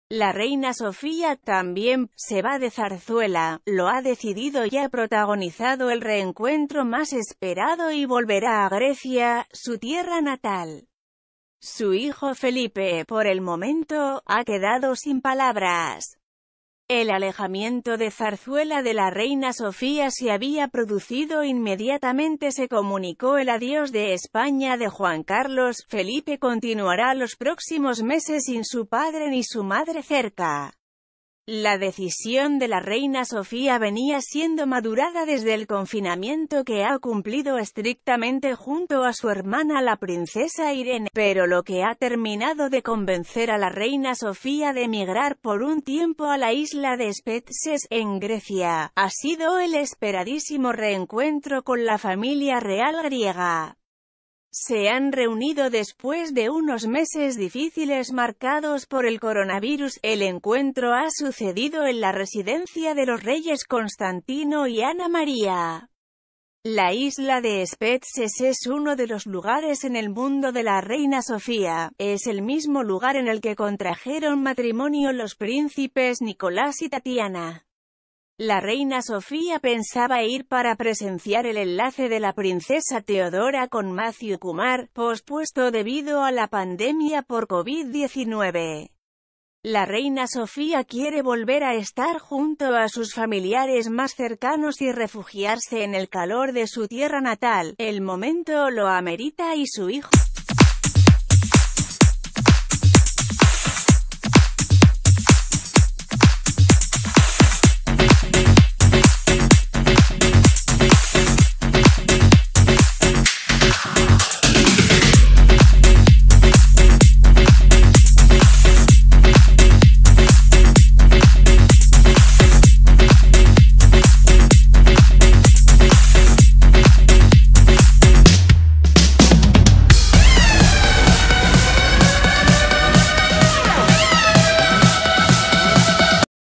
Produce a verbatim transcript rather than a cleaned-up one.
La reina Sofía también se va de Zarzuela, lo ha decidido y ha protagonizado el reencuentro más esperado y volverá a Grecia, su tierra natal. Su hijo Felipe, por el momento, ha quedado sin palabras. El alejamiento de Zarzuela de la reina Sofía se había producido inmediatamente se comunicó el adiós de España de Juan Carlos. Felipe continuará los próximos meses sin su padre ni su madre cerca. La decisión de la reina Sofía venía siendo madurada desde el confinamiento que ha cumplido estrictamente junto a su hermana la princesa Irene, pero lo que ha terminado de convencer a la reina Sofía de emigrar por un tiempo a la isla de Spetses, en Grecia, ha sido el esperadísimo reencuentro con la familia real griega. Se han reunido después de unos meses difíciles marcados por el coronavirus. El encuentro ha sucedido en la residencia de los reyes Constantino y Ana María. La isla de Spetses es uno de los lugares en el mundo de la reina Sofía. Es el mismo lugar en el que contrajeron matrimonio los príncipes Nicolás y Tatiana. La reina Sofía pensaba ir para presenciar el enlace de la princesa Teodora con Matthew Kumar, pospuesto debido a la pandemia por COVID diecinueve. La reina Sofía quiere volver a estar junto a sus familiares más cercanos y refugiarse en el calor de su tierra natal. El momento lo amerita y su hijo